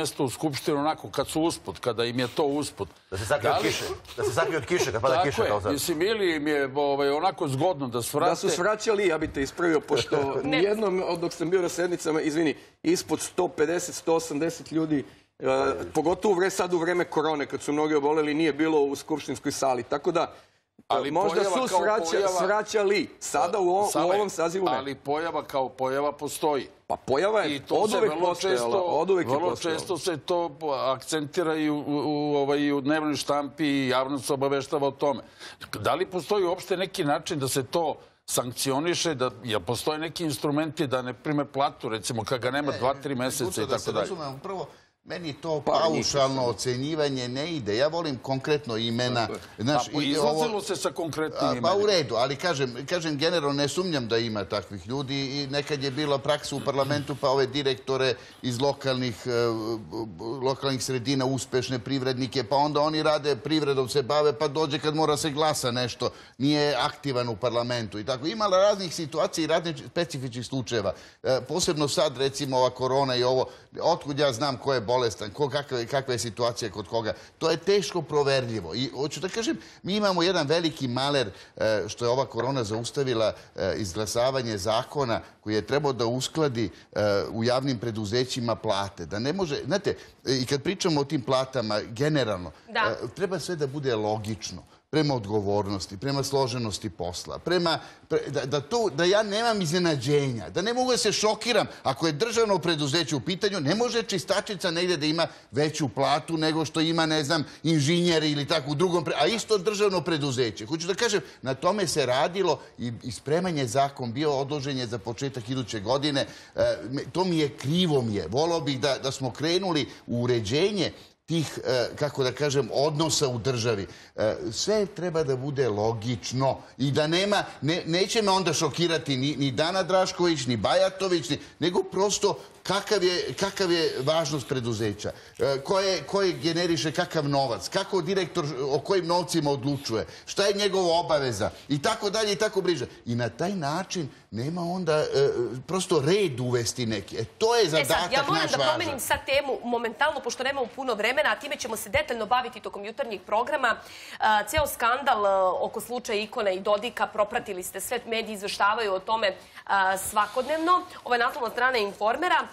mesto u Skupštinu onako, kad su usput, kada im je to usput. Da se sakrije od kiše. Da se sakrije od kiše, kad pada kiša kao sad. Tako je. Mislim, ili im je onako zgodno da svrate... Da su svraćali, ja bi te ispravio, pošto nijednom, dok sam bio na sednicama, izvini, ispod sto pedeset do sto osamdeset ljudi, pogotovo sad u vreme korone, kad su mnogi oboleli, nije bilo u skupštinskoj sali. Tako da, možda su svraćali. Sada u ovom sazivu ne. Ali pojava kao pojava postoji. Pa pojava je oduvek postojala. Vrlo često se to akcentira i u dnevnoj štampi i javnost se obaveštava o tome. Da li postoji uopšte neki način da se to sankcioniše, jer postoje neki instrumenti da ne prime platu, recimo, kad ga nema dva, tri meseca i tako dalje? Prvo, meni to paušalno ocenjivanje ne ide. Ja volim konkretno imena. Pa izlazilo se sa konkretnim imenima. Pa u redu, ali kažem, generalno ne sumnjam da ima takvih ljudi i nekad je bila praksa u parlamentu pa ove direktore iz lokalnih sredina, uspešne privrednike, pa onda oni rade privredom, se bave, pa dođe kad mora se glasa nešto, nije aktivan u parlamentu i tako. Imala raznih situacija i raznih specifičnih slučajeva. Posebno sad, recimo, ova korona i ovo, otkud ja znam ko je bolestan, kakva je situacija kod koga. To je teško proverljivo. I hoću da kažem, mi imamo jedan veliki maler što je ova korona zaustavila izglasavanje zakona koji je trebao da uskladi u javnim preduzećima plate. Da ne može, znate, i kad pričamo o tim platama generalno, treba sve da bude logično. Prema odgovornosti, prema složenosti posla, prema, da ja nemam iznenađenja, da ne mogu da se šokiram. Ako je državno preduzeće u pitanju, ne može čistačica negde da ima veću platu nego što ima, ne znam, inženjer ili tako u drugom, a isto državno preduzeće. Hoću da kažem, na tome se radilo i spreman je zakon, bio odložen je za početak iduće godine. To mi je, krivo mi je. Volao bih da smo krenuli u uređenje tih, kako da kažem, odnosa u državi. Sve treba da bude logično i da nema, neće me onda šokirati ni Dana Drašković, ni Bajatović, nego prosto kakav je važnost preduzeća, koje generiše kakav novac, kako direktor o kojim novcima odlučuje, šta je njegova obaveza i tako dalje i tako bliže. I na taj način nema onda prosto red uvesti neki. E, to je zadatak naš važan. Ja moram da promenim sad temu momentalno, pošto nemamo puno vremena, a time ćemo se detaljno baviti tokom jutarnjeg programa. Ceo skandal oko slučaja Ikone i Dodika, propratili ste, sve mediji izveštavaju o tome svakodnevno. Ovo je naslovna strana Informera.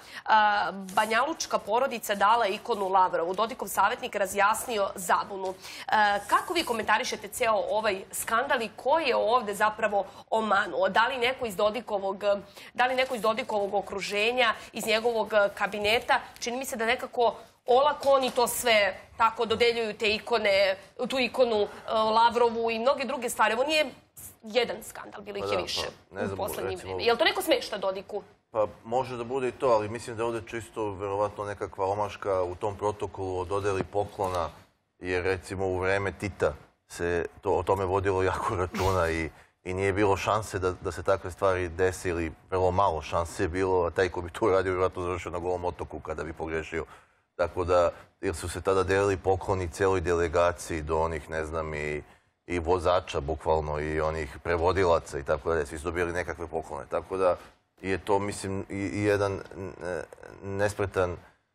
Banjalučka porodica dala Ikonu Lavrovu. Dodikov savjetnik razjasnio zabunu. Kako vi komentarišete ceo ovaj skandal i ko je ovde zapravo omanuo? Da li neko iz Dodikovog, da li neko iz Dodikovog okruženja, iz njegovog kabineta? Čini mi se da nekako olako oni to sve tako dodeljuju te ikone, tu ikonu Lavrovu i mnoge druge stvari. Ovo nije jedan skandal, bilo ih je više u poslednjim vreme. Je li to neko smešta Dodiku? Pa može da bude i to, ali mislim da je ovdje čisto verovatno nekakva omaška u tom protokolu o dodeli poklona, jer recimo u vreme Tita se o tome vodilo jako računa i nije bilo šanse da se takve stvari desi ili vrlo malo šanse je bilo, a taj ko bi to uradio vjerojatno završio na Golom otoku kada bi pogrešio. Tako da, jer su se tada delili pokloni cijeloj delegaciji do onih, ne znam, i vozača bukvalno i onih prevodilaca i tako da, svi su dobili nekakve poklone. Tako da je to, mislim, i jedan nespretan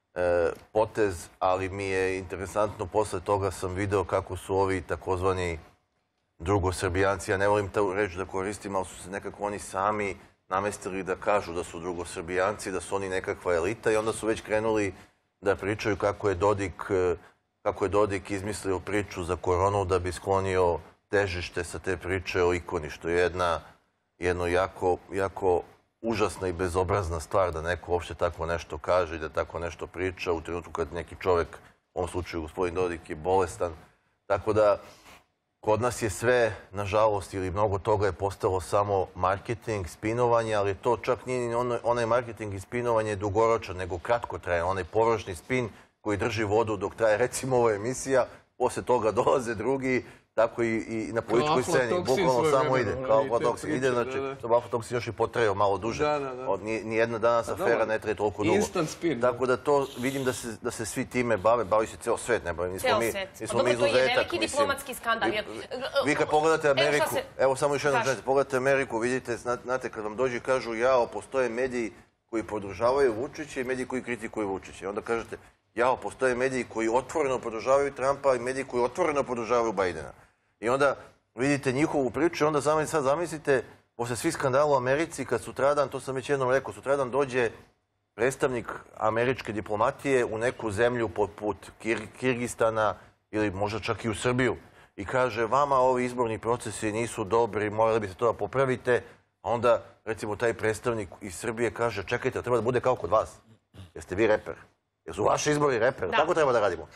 potez, ali mi je interesantno, posle toga sam video kako su ovi takozvani drugosrbijanci, ja ne volim tu reč da koristim, ali su se nekako oni sami namestili da kažu da su drugosrbijanci, da su oni nekakva elita i onda su već krenuli da pričaju kako je Dodik, kako je Dodik izmislio priču za koronu da bi sklonio težište sa te priče o ikoni, što je jedna jedno jako, jako užasna i bezobrazna stvar da neko uopšte tako nešto kaže i da tako nešto priča u trenutku kad neki čovek, u ovom slučaju gospodin Dodik, je bolestan. Tako da, kod nas je sve, nažalost, ili mnogo toga je postalo samo marketing, spinovanje, ali to čak nije ni onaj marketing i spinovanje dugoročan, nego kratko traje, onaj površni spin koji drži vodu dok traje, recimo, ova emisija, posle toga dolaze drugi, tako i na političkoj sceni, bukvalno samo ide, kao aflatoksin. Ide, znači, aflatoksin još i potrajao malo duže. Nijedna danas afera ne traje toliko dugo. Instant spin. Tako da to, vidim da se svi time bave, bavi se ceo svet, ne bavi. Ceo svet. Pa dobro, to je veliki diplomatski skandal. Vi kad pogledate Ameriku, evo samo još jednom želite, pogledate Ameriku, vidite, znate, kad vam dođe i kažu jao, postoje mediji koji podržavaju Vučića i mediji koji kritikuju Vučića. Onda kažete, Jao, postoje mediji koji otvoreno podržavaju Trumpa i mediji koji otvoreno podržavaju Bidena. I onda vidite njihovu priču i onda sami sad zamislite, posle svih skandala u Americi, kad sutradan, to sam već jednom rekao, sutradan dođe predstavnik američke diplomatije u neku zemlju poput Kirgistana ili možda čak i u Srbiju i kaže vama ovi izborni procesi nisu dobri, morali biste to da popravite, a onda recimo taj predstavnik iz Srbije kaže čekajte, treba da bude kao kod vas. Jeste vi reper? Jer su vaši izbori reper? Tako treba da radimo.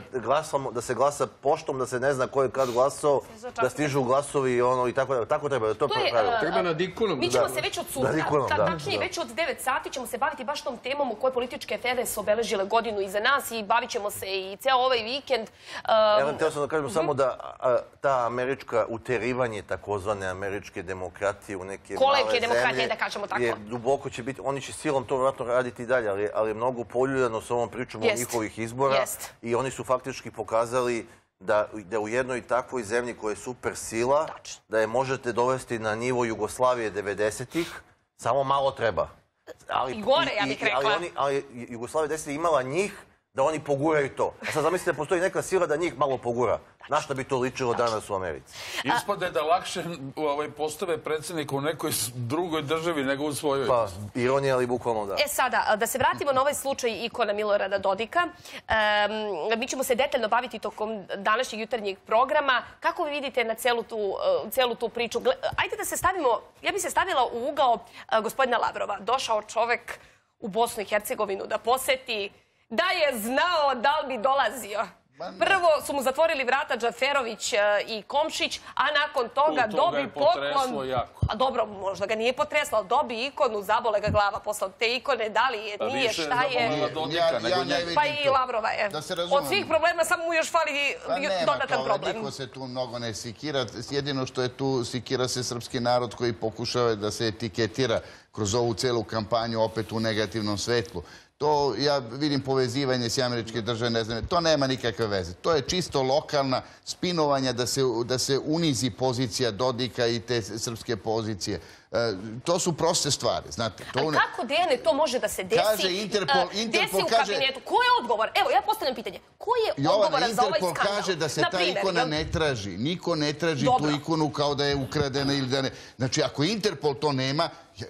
Da se glasa poštom, da se ne zna ko je kad glasao, da stižu glasovi i ono i tako, tako treba, to je pravilo. Treba nad ikonom. Mi ćemo se već od sutra, tačnije već od devet sati ćemo se baviti baš tom temom u kojoj političke afere su obeležile godinu iza nas i bavit ćemo se i ceo ovaj vikend. Evo, htio sam da kažem samo da ta američka uterivanje takozvane američke demokratije u neke male zemlje... Kolevke demokratije, da kažemo tako. Duboko će biti, oni će silom to vjerojatno raditi i dalje, ali je mnogo poljuljano s ovom pričom o njihovih izbora i oni su faktički pokazali da u jednoj takvoj zemlji koja je super sila, da je možete dovesti na nivo Jugoslavije devedesetih, samo malo treba. I gore, ja bih rekla. Ali Jugoslavija devedesetih imala njih da oni poguraju to. A sad zamislite da postoji neka sila da njih malo pogura. Na što bi to ličilo danas u Americi? Ispade da lakše postave predsjednika u nekoj drugoj državi nego u svojoj. Pa, ironija, ali bukvalno da. E sada, da se vratimo na ovaj slučaj ikona Milorada Dodika. Mi ćemo se detaljno baviti tokom današnjeg jutarnjeg programa. Kako vi vidite na celu tu priču? Ajde da se stavimo, ja bi se stavila u ugao gospodina Lavrova. Došao čovek u Bosnu i Hercegovinu da poseti, da je znao da li bi dolazio. Prvo su mu zatvorili vrata Džaferović i Komšić, a nakon toga dobi poklon... A dobro, možda ga nije potreslo, ali dobi ikonu, zabole ga glava posle te ikone, da li je, nije, šta je... Pa i Lavrova je. Od svih problema samo mu još fali dodatan problem. Niko se tu mnogo ne sikira. Jedino što je tu, sikira se srpski narod koji pokušava da se etiketira kroz ovu celu kampanju opet u negativnom svetlu. To, ja vidim povezivanje s američke države, ne znam, to nema nikakve veze. To je čisto lokalna spinovanja da se unizi pozicija Dodika i te srpske pozicije. To su proste stvari, znate. Ali kako, Dejane, to može da se desi? Kaže Interpol, Interpol kaže... Ko je odgovor? Evo, ja postavljam pitanje. Ko je odgovoran za ovaj skandal? Interpol kaže da se ta ikona ne traži. Niko ne traži tu ikonu kao da je ukradena ili da ne... Znači, ako Interpol to nema,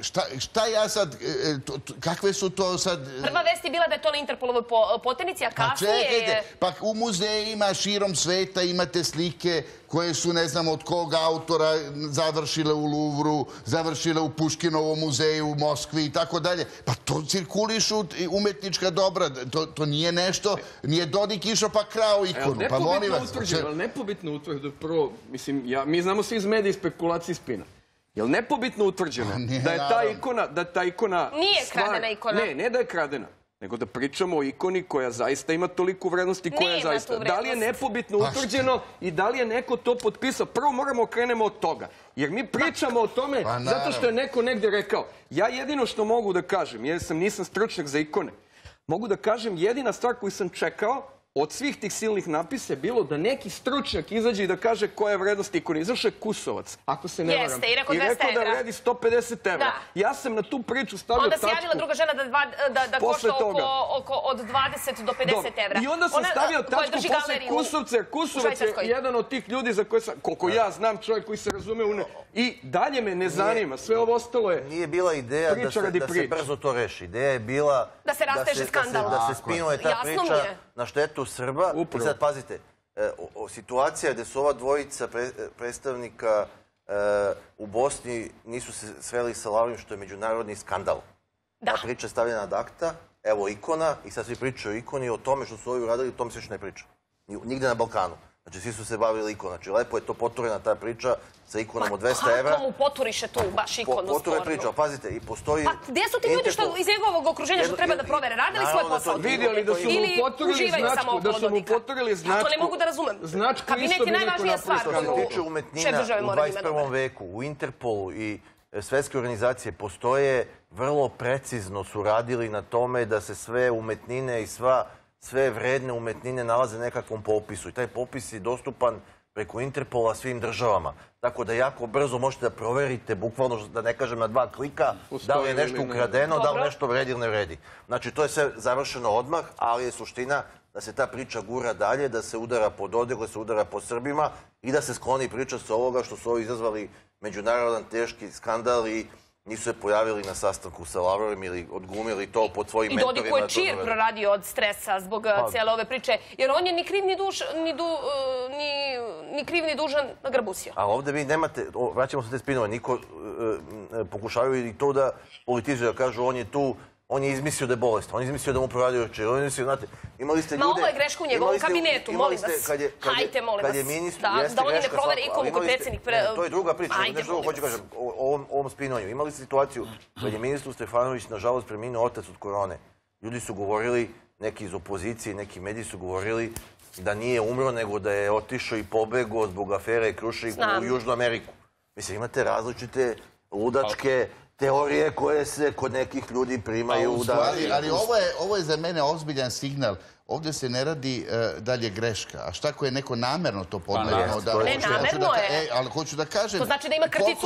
šta ja sad... Kakve su to sad... Prva vest je bila da je to na Interpolovoj poternici, a kasnije je... Čekajte, pa u muzejima širom sveta imate slike koje su, ne znam od kog autora, završile u Luvru, završile u Puškinovom muzeju u Moskvi i tako dalje. Pa to cirkulišu umetnička dobra. To nije nešto, nije Dodik išao pa krao ikonu. Pa molim vas. Nepobitno utvrđeno, prvo, mislim, mi znamo svi iz medija spekulacije spina. Je li nepobitno utvrđeno da je ta ikona, da ta ikona... Nije kradena ikona. Ne, ne da je kradena, nego da pričamo o ikoni koja zaista ima toliku vrednost i koja zaista... Da li je nepobitno utvrđeno i da li je neko to potpisao? Prvo moramo krenemo od toga. Jer mi pričamo o tome zato što je neko negde rekao. Ja jedino što mogu da kažem, jer sam nisam stručnjak za ikone, mogu da kažem jedina stvar koju sam čekao od svih tih silnih napisa je bilo da neki stručnjak izađe i da kaže koja je vrednost ikone. Izašao je Kusovac, ako se ne varam. Jeste, i rekao dvesta evra. I rekao da vredi sto pedeset evra. Ja sam na tu priču stavio tačku. Onda se javila druga žena da košta od dvadeset do pedeset evra. I onda sam stavio tačku posle Kusovca, jer Kusovac je jedan od tih ljudi za koje sam, koliko ja znam, čovjek koji se razume u ne... I dalje me ne zanima, sve ovo ostalo je... Nije bila ideja da se brzo to reši. Ideja je bila... Da se rasteže skandal. Da se spinuje ta priča na štetu Srba. I sad pazite, situacija gde su ova dvojica predstavnika u Bosni nisu se sveli sa Lavrim, što je međunarodni skandal. Ta priča je stavljena ad akta, evo ikona, i sad svi pričaju o ikoni, o tome što su ovi uradili, o tome se još ne priča. Nigde na Balkanu. Znači, svi su se bavili ikonom. Znači, lepo je to poturena ta priča sa ikonom od dvesta evra. Kako mu poturiše tu baš ikonu spornu? Poture priča, pazite, i postoji... Pa, gdje su ti ljudi što iz njegovog okruženja što treba da provere? Radili svoj posao? Vidjeli da su mu poturili značku, da su mu poturili značku. Ja to ne mogu da razumem. Kabinet je najvažnija stvar. Što se tiče umetnina u dvadeset prvom veku, u Interpolu i svetske organizacije postoje, vrlo precizno su radili na tome da se sve umetnine i sva sve vredne umetnine nalaze na nekakvom popisu i taj popis je dostupan preko Interpola svim državama. Tako da jako brzo možete da proverite, bukvalno da ne kažem na dva klika, da li je nešto ukradeno, da li nešto vredi ili ne vredi. Znači, to je sve završeno odmah, ali je suština da se ta priča gura dalje, da se udara po Dodiku, da se udara po Srbima i da se skloni priča sa ovoga što su ovi izazvali međunarodan teški skandal i nisu se pojavili na sastanku sa Lavrovim ili odglumili to pod svojim mentorima. I Dodik je čir proradio od stresa zbog cijele ove priče, jer on je ni kriv ni kriv ni dužan nagrbusio. A ovdje vi nemate, vraćamo se te spinove, niko pokušavaju i to da politizuju, da kažu on je tu, on je izmislio da je bolestan, on je izmislio da mu proradio čir, on je izmislio, znate, imali ste ljude... Ma ovo je greška u njegovom kabinetu, molim vas. Hajte, molim vas, da oni ne provere ikomu kod predsjednik... To je druga priča, nešto drugo hoću kažem o ovom spinovanju. Imali ste situaciju kad je ministru Stefanović, nažalost, preminuo otac od korone. Ljudi su govorili, neki iz opozicije, neki mediji su govorili da nije umro, nego da je otišao i pobegao zbog afere Krušik u Južnu Ameriku. Mislim, imate različite ludačke teorije koje se kod nekih ljudi primaju. Ali ovo je za mene ozbiljan signal. Ovdje se ne radi dalje greška. A šta ako je neko namerno to podmerno? Ne, namerno je. Ali hoću da kažem... To znači da ima krticu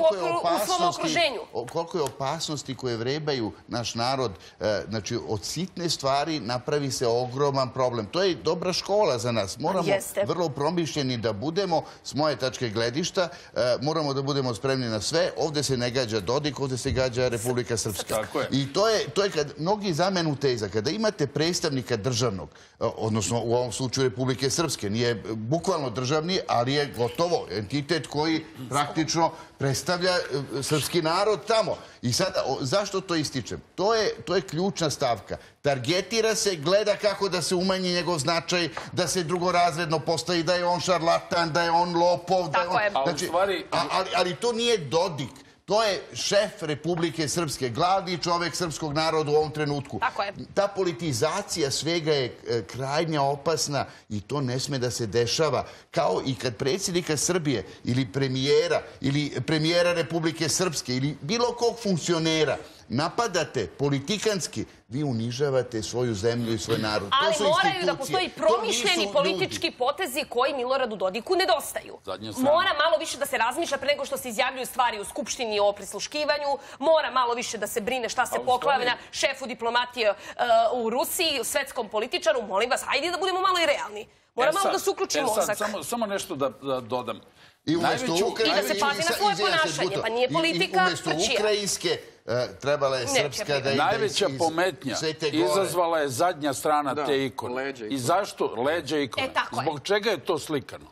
u svom okruženju. Koliko je opasnosti koje vrebaju naš narod. Znači, od sitne stvari napravi se ogroman problem. To je dobra škola za nas. Moramo vrlo promišljeni da budemo, s moje tačke gledišta, moramo da budemo spremni na sve. Ovdje se ne gađa Dodik, ovdje se gađa Republika Srpska. I to je kad mnogi zamenu teza. Kada imate predstavnika državnog, odnosno u ovom slučaju Republike Srpske, nije bukvalno državni, ali je gotovo entitet koji praktično predstavlja srpski narod tamo. I sada, zašto to ističem? To je ključna stavka. Targetira se, gleda kako da se umanji njegov značaj, da se drugorazredno postavi, da je on šarlatan, da je on lopov. Tako je. Ali to nije Dodik. To je šef Republike Srpske, glavni čovek srpskog naroda u ovom trenutku. Tako je. Ta politizacija svega je krajnje opasna i to ne sme da se dešava. Kao i kad predsjednika Srbije ili premijera ili premijera Republike Srpske ili bilo kog funkcionera napadate politikanski, vi unižavate svoju zemlju i svoj narod. Ali moraju da postoji promišljeni politički potezi koji Miloradu Dodiku nedostaju. Mora malo više da se razmišlja pre nego što se izjavljuju stvari u Skupštini o prisluškivanju, mora malo više da se brine šta se poklavlja šefu diplomatije u Rusiji, svetskom političaru. Molim vas, hajde da budemo malo i realni. Mora malo da se uključi mozak. Samo nešto da dodam. I da se pazi na svoje ponašanje, pa nije politika umesto Ukrajinske trebala je Srpska da ide iz najveća pometnja izazvala je zadnja strana te ikone. I zašto? Leđa ikone. Zbog čega je to slikano?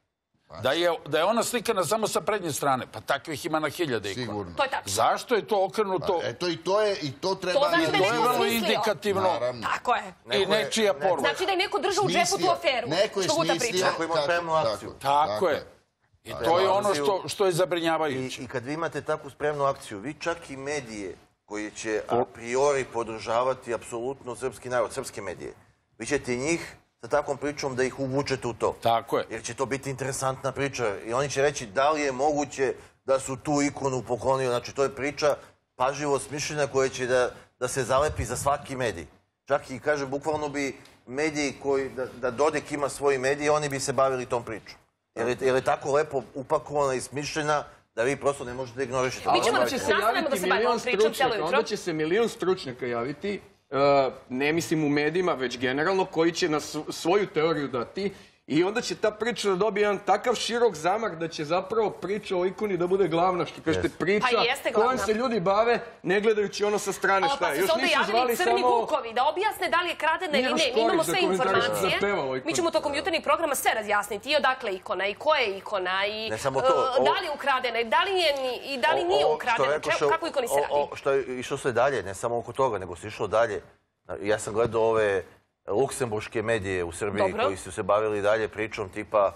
Da je ona slikana samo sa prednje strane, pa takvih ima na hiljade ikona. Sigurno. To je tačno. Zašto je to okrenuto? Eto i to je, i to treba... To znači da je neko vrlo smislio. indikativno. Tako je. I nečija poruka. Znači da je neko držao u džepu tu aferu. Neko je smislio. Neko ima spremnu akciju. Tako je. I to je ono što je zabrinjavajuće. I kad vi imate takvu spremnu akciju, vi čak i medije koji će a priori podržavati apsolutno srpski narod, srpske medije, vi ćete njih sa takvom pričom da ih uvučete u to. Tako je. Jer će to biti interesantna priča i oni će reći da li je moguće da su tu ikonu poklonili. Znači, to je priča pažljivo smišljena koja će da se zalepi za svaki medij. Čak i, kažem, bukvalno bi mediji koji, da Dodik ima svoji mediji, oni bi se bavili tom pričom. Jer je tako lepo upakovana i smišljena da vi prosto ne možete da ignorišete. Mi ćemo da se nastavimo da se bavimo ovom pričom cijelo jutro. Onda će se milion stručnjaka javiti, ne mislim u medijima, već generalno, koji će na svoju teoriju dati i onda će ta priča da dobije jedan takav širok zamah da će zapravo priča o ikoni da bude glavna, što kažete, priča kojom se ljudi bave ne gledajući ono sa strane šta je. Pa se ovdje javili crni vukovi da objasne da li je kradena ili ne. Mi imamo sve informacije. Mi ćemo tokom jutarnjih programa sve razjasniti. I odakle ikona, i ko je ikona, i da li je ukradena, i da li nije ukradena. Kako ikoni se radi? Išlo se dalje, ne samo oko toga, nego se išlo dalje. Ja sam gledao ove luksemburške medije u Srbiji koji su se bavili dalje pričom tipa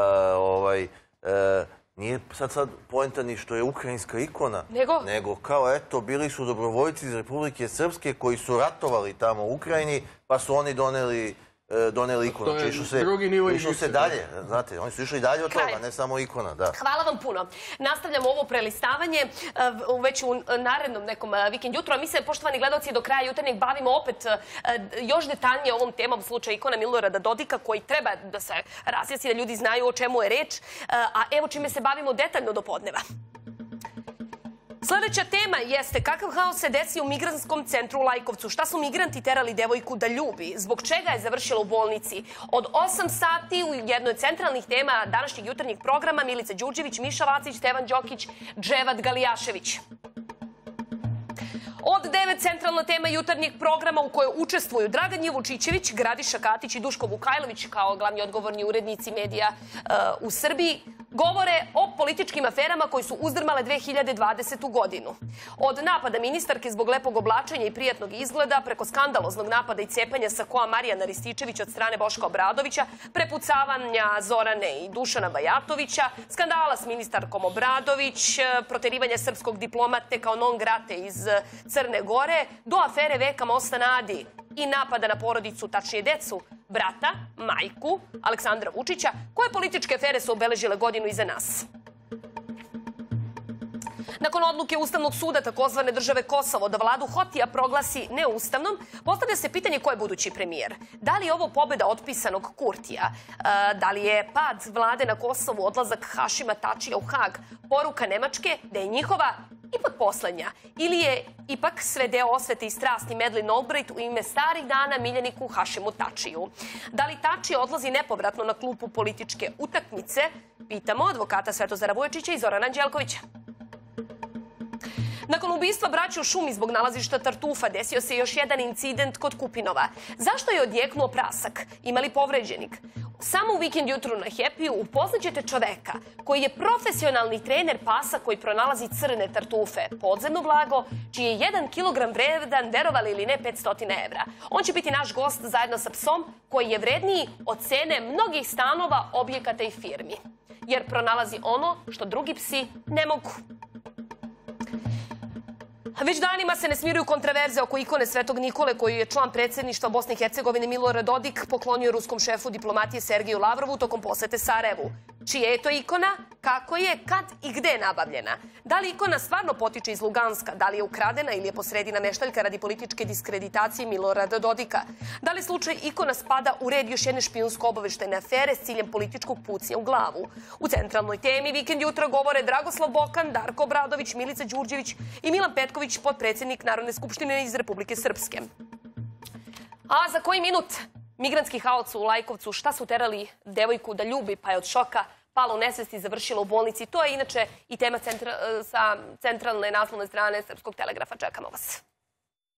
nije sad sad poenta ni što je ukrajinska ikona, nego kao eto bili su dobrovoljci iz Republike Srpske koji su ratovali tamo u Ukrajini pa su oni doneli doneli ikonu. To je drugi nivo Išlo se igrice. dalje, znate, oni su išli dalje od Kraj. toga, ne samo ikona, da. Hvala vam puno. Nastavljamo ovo prelistavanje e, već u narednom nekom e, vikend jutru, a mi se, poštovani gledalci, do kraja jutarnjeg bavimo opet e, još detaljnije ovom temom slučaja ikona Milorada Dodika, koji treba da se razjasni, da ljudi znaju o čemu je reč, e, a evo čime se bavimo detaljno do podneva. Sljedeća tema jeste kakav haos se desi u migrantskom centru u Lajkovcu. Šta su migranti terali devojku da ljubi? Zbog čega je završila u bolnici? Od osam sati u jednoj od centralnih tema današnjeg jutarnjeg programa Milica Đurđević, Miša Vacić, Stevan Đokić, Dževad Galijašević. Od devet centralna tema jutarnjeg programa u kojoj učestvuju Dragan Jevučićević, Gradiša Katić i Duško Vukajlović kao glavni odgovorni urednici medija uh, u Srbiji, govore o političkim aferama koji su uzdrmale dve hiljade dvadesetu godinu. Od napada ministarke zbog lepog oblačenja i prijatnog izgleda, preko skandaloznog napada i cepanja sakoa Marijana Rističevića od strane Boška Obradovića, prepucavanja Zorane i Dušana Bajatovića, skandala s ministarkom Obradović, proterivanja srpskog diplomate kao non grate iz Crne Gore, do afere Veka Mosta na Adi i napada na porodicu, tačnije decu, brata, majku Aleksandra Vučića, koje političke afere su obeležile godinu iza nas. Nakon odluke Ustavnog suda takozvane države Kosovo da vladu Hotija proglasi neustavnom, postavlja se pitanje ko je budući premijer. Da li je ovo pobjeda otpisanog Kurtija? Da li je pad vlade na Kosovu, odlazak Hašima Tačija u Hag, poruka Nemačke da je njihova ipak poslednja? Ili je ipak sve deo osvete i strasti Madeleine Albright u ime starih dana miljeniku Hašimu Tačiju? Da li Tači odlazi nepovratno na klupu političke utakmice? Pitamo advokata Svetozara Vujačića i Zorana Anđelkovića. Nakon ubistva braće u šumi zbog nalazišta tartufa desio se još jedan incident kod Kupinova. Zašto je odjeknuo prasak? Ima li povređenik? Samo u vikend jutru na Happy-u upoznaćete čoveka koji je profesionalni trener pasa koji pronalazi crne tartufe, podzemno blago, čiji je jedan kilogram vredan, verovali ili ne, petsto evra. On će biti naš gost zajedno sa psom koji je vredniji od cene mnogih stanova, objekata i firmi. Jer pronalazi ono što drugi psi ne mogu. Već danima se ne smiruju kontraverze oko ikone Svetog Nikole, koji je član predsjedništva Bosne i Hercegovine Milorad Dodik poklonio ruskom šefu diplomatije Sergeju Lavrovu tokom posete Sarajevu. Čija je to ikona? Kako je, kad i gde nabavljena? Da li ikona stvarno potiče iz Luganska? Da li je ukradena ili je posredina meštaljka radi političke diskreditacije Milorada Dodika? Da li slučaj ikona spada u red još jedne špijunsko-obaveštajne afere s ciljem političkog pucnja u glavu? U centralnoj temi vikend jutra govore Dragoslav Bokan, Darko Obradović, Milica Đurđević i Milan Petković, potpredsjednik Narodne skupštine iz Republike Srpske. A za koji minut migrantski haos u Lajkovcu, šta su terali devojku da ljubi, pa je od šoka pala u nesvest i završila u bolnici. To je inače i tema centra, sa centralne naslovne strane Srpskog telegrafa. Čekamo vas.